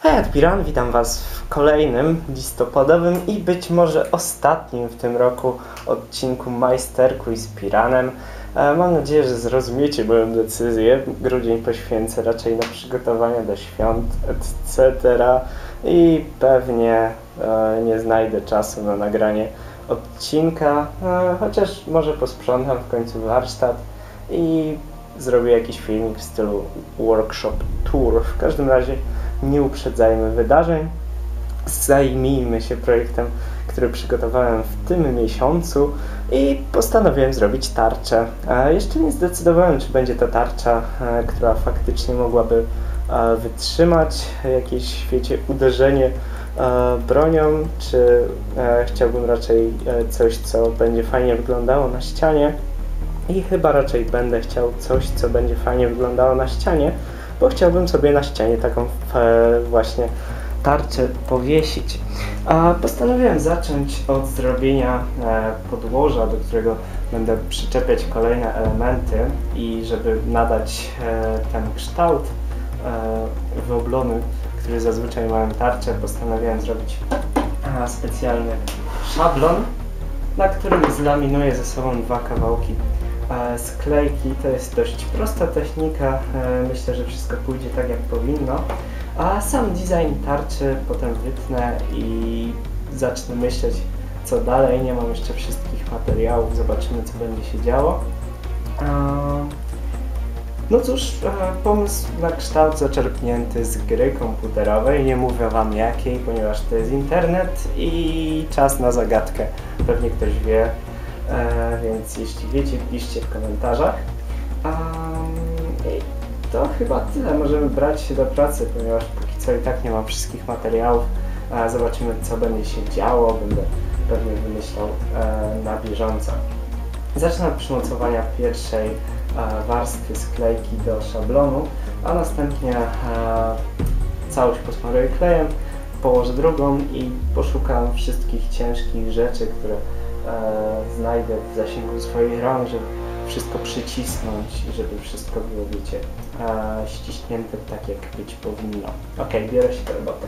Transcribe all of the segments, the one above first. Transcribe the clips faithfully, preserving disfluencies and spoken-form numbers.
Hej, Adpiran, witam Was w kolejnym listopadowym i być może ostatnim w tym roku odcinku Majsterkuj z Piranem. Mam nadzieję, że zrozumiecie moją decyzję. Grudzień poświęcę raczej na przygotowania do świąt, et cetera. I pewnie e, nie znajdę czasu na nagranie odcinka, e, chociaż może posprzątam w końcu warsztat i zrobię jakiś filmik w stylu workshop tour. W każdym razie nie uprzedzajmy wydarzeń, zajmijmy się projektem, który przygotowałem w tym miesiącu i postanowiłem zrobić tarczę. E, jeszcze nie zdecydowałem, czy będzie to tarcza, e, która faktycznie mogłaby e, wytrzymać jakieś, wiecie, uderzenie e, bronią, czy e, chciałbym raczej e, coś, co będzie fajnie wyglądało na ścianie. I chyba raczej będę chciał coś, co będzie fajnie wyglądało na ścianie, bo chciałbym sobie na ścianie taką e, właśnie tarczę powiesić. A postanowiłem zacząć od zrobienia e, podłoża, do którego będę przyczepiać kolejne elementy i żeby nadać e, ten kształt e, wyoblony, który zazwyczaj mają tarczę, postanowiłem zrobić e, specjalny szablon, na którym zlaminuję ze sobą dwa kawałki sklejki. To jest dość prosta technika, myślę, że wszystko pójdzie tak jak powinno, a sam design tarczy potem wytnę i zacznę myśleć, co dalej. Nie mam jeszcze wszystkich materiałów, zobaczymy, co będzie się działo. No cóż, pomysł na kształt zaczerpnięty z gry komputerowej, nie mówię Wam jakiej, ponieważ to jest internet i czas na zagadkę, pewnie ktoś wie. E, więc jeśli wiecie, piszcie w komentarzach. Um, i to chyba tyle. Możemy brać się do pracy, ponieważ póki co i tak nie mam wszystkich materiałów. E, zobaczymy, co będzie się działo. Będę pewnie wymyślał e, na bieżąco. Zacznę od przymocowania pierwszej e, warstwy sklejki do szablonu, a następnie e, całość posmaruję klejem, położę drugą i poszukam wszystkich ciężkich rzeczy, które E, znajdę w zasięgu swoich rąk, żeby wszystko przycisnąć i żeby wszystko było, wiecie, e, ściśnięte tak, jak być powinno. Ok, biorę się do roboty.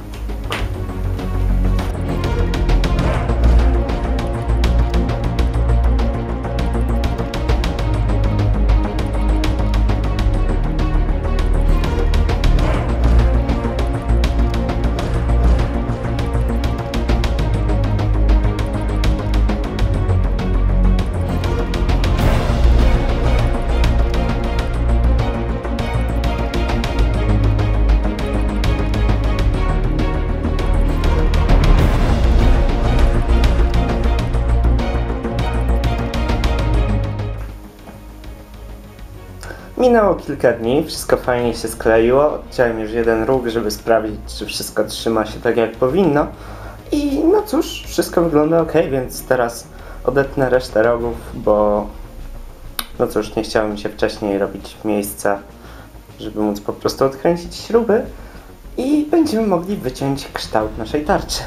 Minęło kilka dni, wszystko fajnie się skleiło, odciąłem już jeden róg, żeby sprawdzić, czy wszystko trzyma się tak jak powinno. I no cóż, wszystko wygląda ok, więc teraz odetnę resztę rogów, bo no cóż, nie chciało mi się wcześniej robić miejsca, żeby móc po prostu odkręcić śruby i będziemy mogli wyciąć kształt naszej tarczy.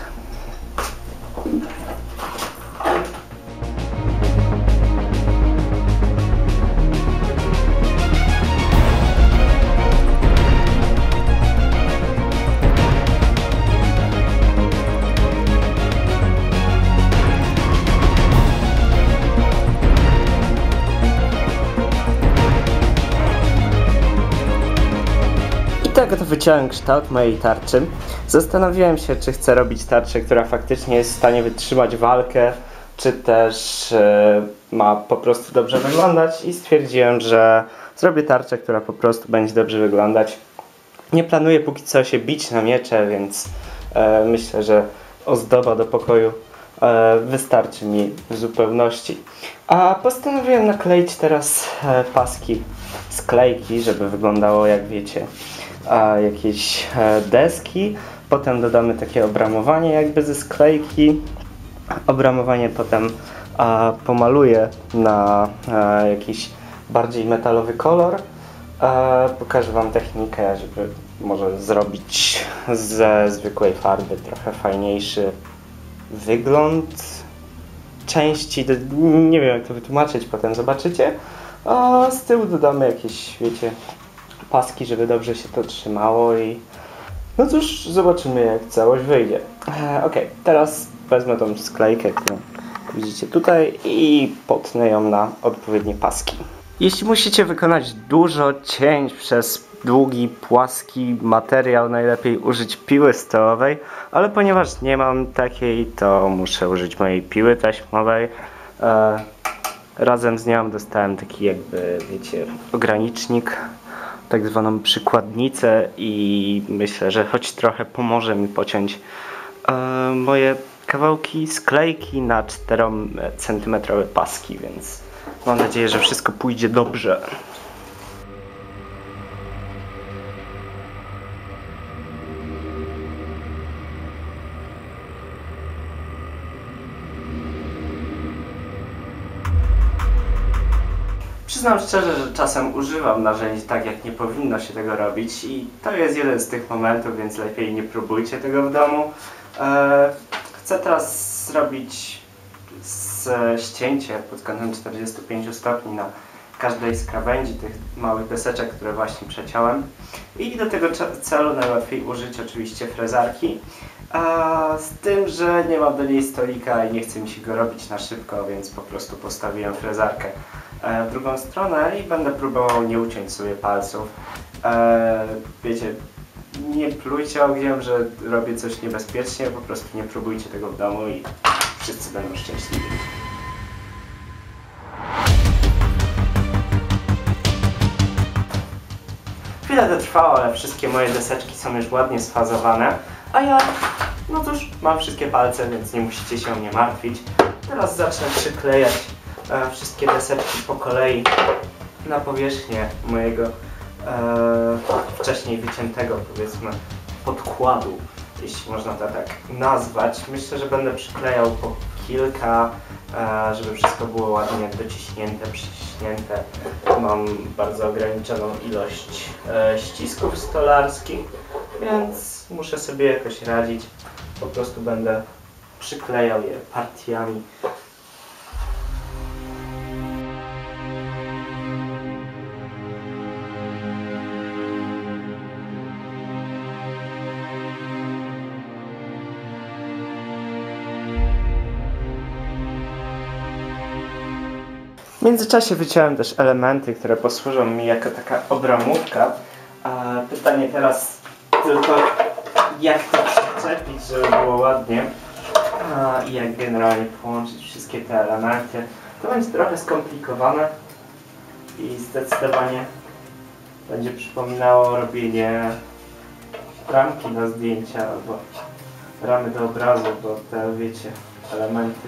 Tak to wyciąłem kształt mojej tarczy. Zastanawiałem się, czy chcę robić tarczę, która faktycznie jest w stanie wytrzymać walkę, czy też e, ma po prostu dobrze wyglądać i stwierdziłem, że zrobię tarczę, która po prostu będzie dobrze wyglądać. Nie planuję póki co się bić na miecze, więc e, myślę, że ozdoba do pokoju e, wystarczy mi w zupełności. A postanowiłem nakleić teraz e, paski sklejki, żeby wyglądało, jak wiecie, a jakieś e, deski, potem dodamy takie obramowanie jakby ze sklejki. Obramowanie potem a, pomaluję na a, jakiś bardziej metalowy kolor. A, pokażę Wam technikę, żeby może zrobić ze zwykłej farby trochę fajniejszy wygląd części. Nie wiem, jak to wytłumaczyć, potem zobaczycie. A z tyłu dodamy jakieś, wiecie, paski, żeby dobrze się to trzymało i No cóż, zobaczymy jak całość wyjdzie. E, ok, teraz wezmę tą sklejkę, którą widzicie tutaj i potnę ją na odpowiednie paski. Jeśli musicie wykonać dużo cięć przez długi, płaski materiał, najlepiej użyć piły stołowej, ale ponieważ nie mam takiej, to muszę użyć mojej piły taśmowej. E, razem z nią dostałem taki jakby, wiecie, ogranicznik, tak zwaną przykładnicę i myślę, że choć trochę pomoże mi pociąć e, moje kawałki sklejki na czterocentymetrowe paski, więc mam nadzieję, że wszystko pójdzie dobrze. Przyznam szczerze, że czasem używam narzędzi tak, jak nie powinno się tego robić i to jest jeden z tych momentów, więc lepiej nie próbujcie tego w domu. Eee, chcę teraz zrobić ścięcie pod kątem czterdziestu pięciu stopni na każdej z krawędzi tych małych deseczek, które właśnie przeciąłem. I do tego celu najłatwiej użyć oczywiście frezarki. A z tym, że nie mam do niej stolika i nie chce mi się go robić na szybko, więc po prostu postawiłem frezarkę w drugą stronę i będę próbował nie uciąć sobie palców. E, wiecie, nie plujcie ogniem, że robię coś niebezpiecznie, po prostu nie próbujcie tego w domu i wszyscy będą szczęśliwi. Chwilę to trwało, ale wszystkie moje deseczki są już ładnie sfazowane, a ja, no cóż, mam wszystkie palce, więc nie musicie się nie martwić. Teraz zacznę przyklejać e, wszystkie deseczki po kolei na powierzchnię mojego e, wcześniej wyciętego, powiedzmy, podkładu, jeśli można to tak nazwać. Myślę, że będę przyklejał po kilka, e, żeby wszystko było ładnie dociśnięte, przyciśnięte. Mam bardzo ograniczoną ilość e, ścisków stolarskich, więc muszę sobie jakoś radzić. Po prostu będę przyklejał je partiami. W międzyczasie wyciąłem też elementy, które posłużą mi jako taka obramówka. A pytanie teraz tylko, jak to przyczepić, żeby było ładnie. A, i jak generalnie połączyć wszystkie te elementy. To będzie trochę skomplikowane i zdecydowanie będzie przypominało robienie ramki na zdjęcia albo ramy do obrazu, bo te, wiecie, elementy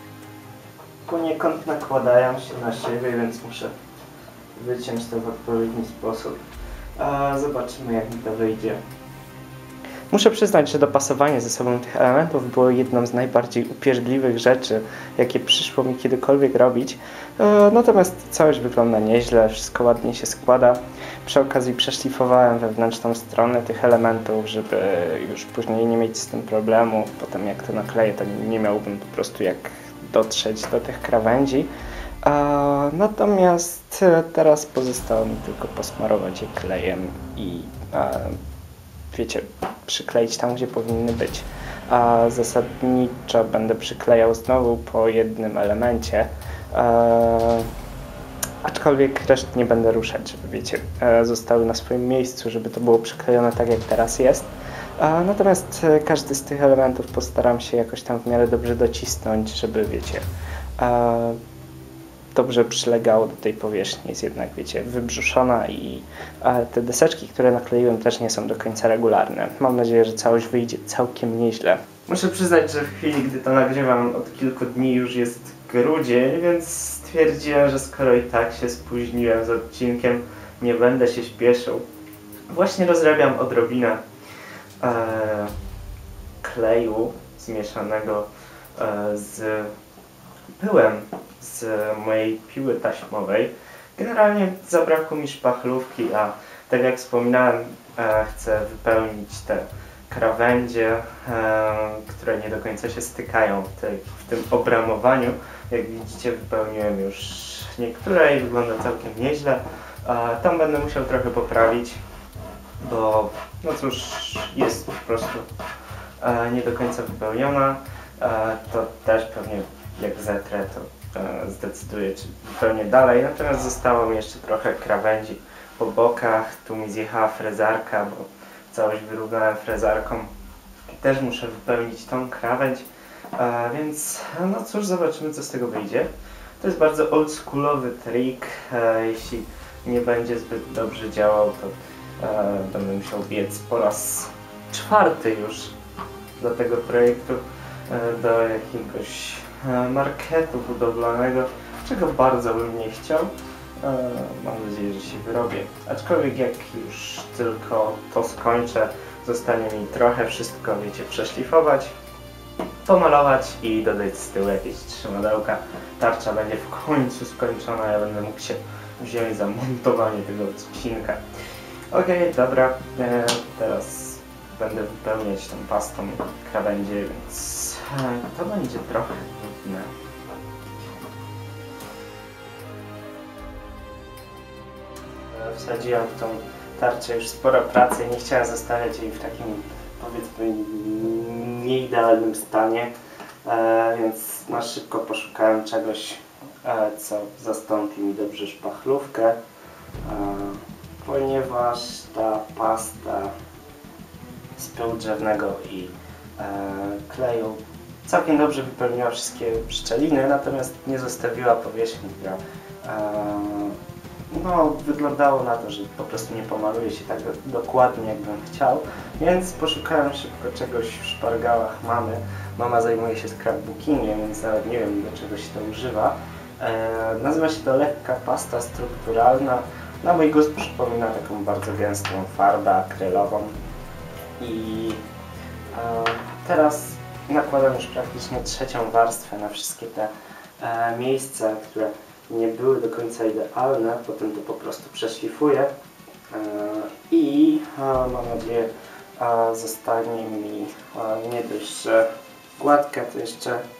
poniekąd nakładają się na siebie, więc muszę wyciąć to w odpowiedni sposób. A zobaczymy, jak mi to wyjdzie. Muszę przyznać, że dopasowanie ze sobą tych elementów było jedną z najbardziej upierdliwych rzeczy, jakie przyszło mi kiedykolwiek robić. E, natomiast całość wygląda nieźle, wszystko ładnie się składa. Przy okazji przeszlifowałem wewnętrzną stronę tych elementów, żeby już później nie mieć z tym problemu. Potem jak to nakleję, to nie miałbym po prostu jak dotrzeć do tych krawędzi. E, natomiast teraz pozostało mi tylko posmarować je klejem i e, wiecie, przykleić tam, gdzie powinny być. A zasadniczo będę przyklejał znowu po jednym elemencie, e, aczkolwiek resztę nie będę ruszać, żeby, wiecie, e, zostały na swoim miejscu, żeby to było przyklejone tak, jak teraz jest. E, natomiast każdy z tych elementów postaram się jakoś tam w miarę dobrze docisnąć, żeby, wiecie, e, dobrze przylegało do tej powierzchni, jest jednak, wiecie, wybrzuszona i e, te deseczki, które nakleiłem, też nie są do końca regularne. Mam nadzieję, że całość wyjdzie całkiem nieźle. Muszę przyznać, że w chwili, gdy to nagrywam, od kilku dni już jest grudzień, więc stwierdziłem, że skoro i tak się spóźniłem z odcinkiem, nie będę się śpieszył. Właśnie rozrabiam odrobinę e, kleju zmieszanego e, z pyłem z mojej piły taśmowej. Generalnie zabrakło mi szpachlówki, a tak jak wspominałem, e, chcę wypełnić te krawędzie, e, które nie do końca się stykają w, tej, w tym obramowaniu. Jak widzicie, wypełniłem już niektóre i wygląda całkiem nieźle. E, tam będę musiał trochę poprawić. bo no cóż, jest po prostu e, nie do końca wypełniona. E, to też pewnie jak zetrę, to e, zdecyduję, czy wypełnię dalej. Natomiast zostało mi jeszcze trochę krawędzi po bokach. Tu mi zjechała frezarka, bo całość wyrównałem frezarką. Też muszę wypełnić tą krawędź, e, więc no cóż, zobaczymy, co z tego wyjdzie. To jest bardzo oldschoolowy trik. E, jeśli nie będzie zbyt dobrze działał, to e, będę musiał biec po raz czwarty już do tego projektu, e, do jakiegoś e, marketu budowlanego, czego bardzo bym nie chciał. E, mam nadzieję, że się wyrobię. Aczkolwiek jak już tylko to skończę, zostanie mi trochę wszystko, wiecie, przeszlifować, pomalować i dodać z tyłu jakieś trzymadełka. Tarcza będzie w końcu skończona, ja będę mógł się wziąć za montowanie tego odcinka. Okej, okay, dobra, e, teraz będę wypełniać tą pastą krawędzie, więc e, to będzie trochę trudne. E, wsadziłem w tą tarczę już sporo pracy, nie chciałem zostawiać jej w takim, powiedzmy, nieidealnym stanie, e, więc na szybko poszukałem czegoś, e, co zastąpi mi dobrze szpachlówkę, e, ponieważ ta pasta z pyłu drzewnego i e, kleju całkiem dobrze wypełniła wszystkie szczeliny, natomiast nie zostawiła powierzchni, która e, no, wyglądało na to, że po prostu nie pomaluje się tak dokładnie, jakbym chciał, więc poszukałem szybko czegoś w szpargałach mamy. Mama zajmuje się scrapbookingiem, więc nawet nie wiem, do czego się to używa. E, nazywa się to lekka pasta strukturalna. Na mój gust przypomina taką bardzo gęstą farbę akrylową. I e, teraz nakładam już praktycznie trzecią warstwę na wszystkie te e, miejsca, które nie były do końca idealne, potem to po prostu przeszlifuję e, i e, mam nadzieję e, zostanie mi e, nie dość, że gładka, to jeszcze e,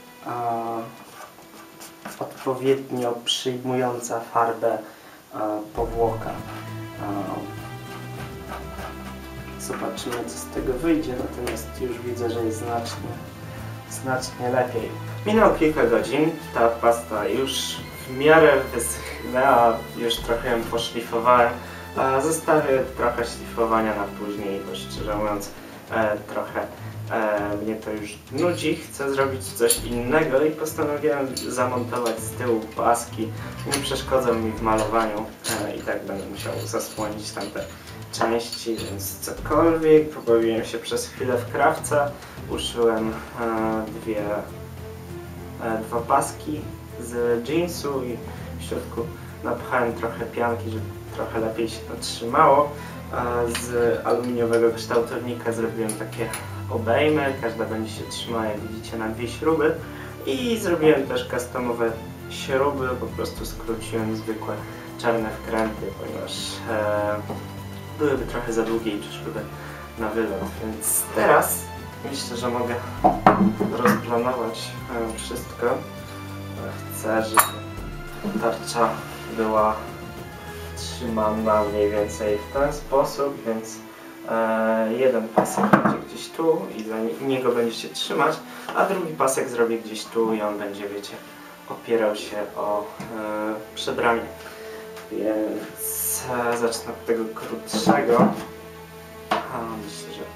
odpowiednio przyjmująca farbę e, powłoka. E, zobaczymy, co z tego wyjdzie, natomiast już widzę, że jest znacznie, znacznie lepiej. Minęło kilka godzin, ta pasta już w miarę wyschnęła, już trochę ją poszlifowałem, a zostawię trochę szlifowania na później, bo szczerze mówiąc e, trochę e, mnie to już nudzi, chcę zrobić coś innego i postanowiłem zamontować z tyłu paski, nie przeszkodzą mi w malowaniu e, i tak będę musiał zasłonić tamte części, więc cokolwiek. Pobawiłem się przez chwilę w krawca, uszyłem e, dwie, e, dwa paski z jeansu i w środku napchałem trochę pianki, żeby trochę lepiej się to trzymało. E, z aluminiowego kształtownika zrobiłem takie obejmy, każda będzie się trzymała, jak widzicie, na dwie śruby i zrobiłem też customowe śruby, po prostu skróciłem zwykłe czarne wkręty, ponieważ e, byłyby trochę za długie i przyszłyby na wylot, więc teraz myślę, że mogę rozplanować wszystko. Chcę, żeby tarcza była trzymana mniej więcej w ten sposób, więc e, jeden pasek będzie gdzieś tu i za niego będzie się trzymać, a drugi pasek zrobię gdzieś tu i on będzie, wiecie, opierał się o e, przedramię. Więc e, zacznę od tego krótszego. A, myślę, że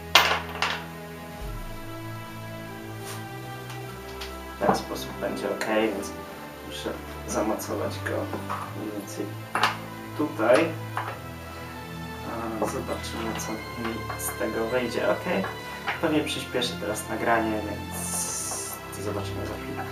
w ten sposób będzie ok, więc muszę zamocować go mniej więcej tutaj. A, zobaczymy, co mi z tego wyjdzie. Ok, pewnie przyspieszę teraz nagranie, więc zobaczymy za chwilę.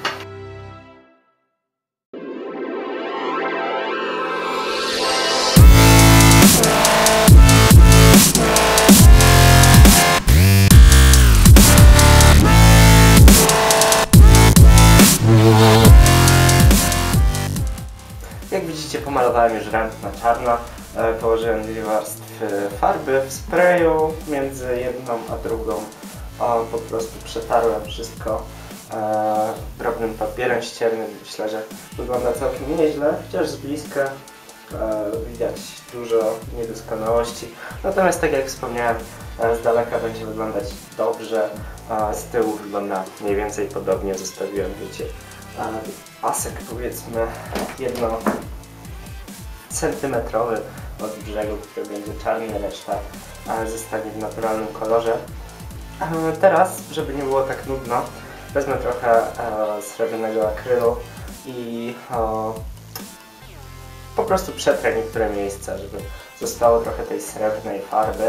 Jak widzicie, pomalowałem już ręk na czarno, e, położyłem dwie warstwy farby w sprayu, między jedną a drugą o, po prostu przetarłem wszystko e, drobnym papierem ściernym. Myślę, że wygląda całkiem nieźle, chociaż z bliska Widać dużo niedoskonałości, natomiast tak jak wspomniałem, z daleka będzie wyglądać dobrze, a z tyłu wygląda mniej więcej podobnie. Zostawiłem, wiecie, pasek powiedzmy jedno centymetrowy od brzegu, który będzie czarny, reszta zostanie w naturalnym kolorze. Teraz, żeby nie było tak nudno, wezmę trochę srebrnego akrylu i po prostu przetrę niektóre miejsca, żeby zostało trochę tej srebrnej farby.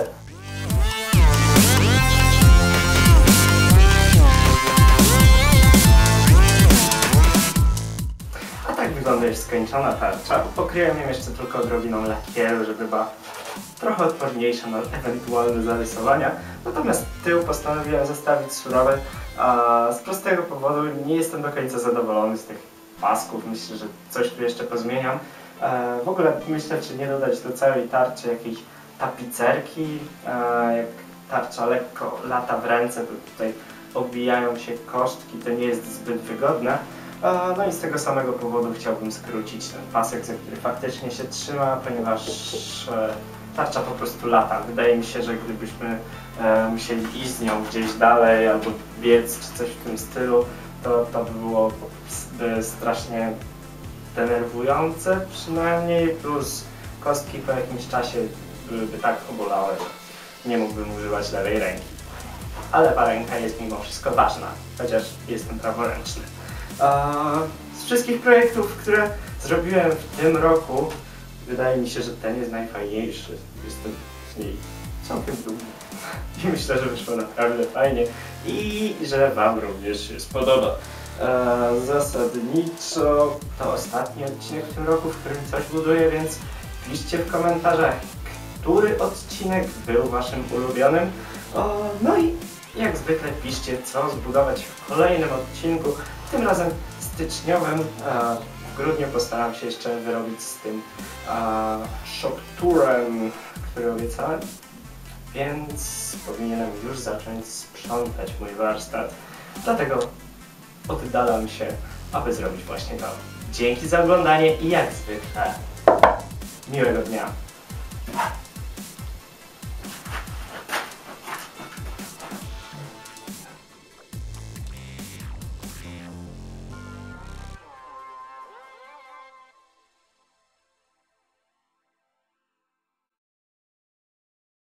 A tak wygląda już skończona tarcza. Pokryłem ją jeszcze tylko odrobiną lakieru, żeby była trochę odporniejsza na ewentualne zarysowania. Natomiast tył postanowiłem zostawić surowy, a z prostego powodu nie jestem do końca zadowolony z tych pasków. Myślę, że coś tu jeszcze pozmieniam. E, w ogóle myślę, czy nie dodać do całej tarczy jakiejś tapicerki. E, jak tarcza lekko lata w ręce, to tutaj obijają się kostki, to nie jest zbyt wygodne. E, no i z tego samego powodu chciałbym skrócić ten pasek, za który faktycznie się trzyma, ponieważ e, tarcza po prostu lata. Wydaje mi się, że gdybyśmy e, musieli iść z nią gdzieś dalej albo biec czy coś w tym stylu, to, to by było by strasznie denerwujące przynajmniej, plus kostki po jakimś czasie byłyby tak obolałe, że nie mógłbym używać lewej ręki. Ale lewa ręka jest mimo wszystko ważna, chociaż jestem praworęczny. Z wszystkich projektów, które zrobiłem w tym roku, wydaje mi się, że ten jest najfajniejszy. Jestem z niej całkiem dumny. I myślę, że wyszło naprawdę fajnie i że Wam również się spodoba. Eee, zasadniczo to ostatni odcinek w tym roku, w którym coś buduję, więc piszcie w komentarzach, który odcinek był Waszym ulubionym. O, no i jak zwykle piszcie, co zbudować w kolejnym odcinku, tym razem styczniowym. Eee, w grudniu postaram się jeszcze wyrobić z tym eee, shopturem, który obiecałem, więc powinienem już zacząć sprzątać mój warsztat. Dlatego oddalam się, aby zrobić właśnie to. Dzięki za oglądanie i jak zwykle miłego dnia.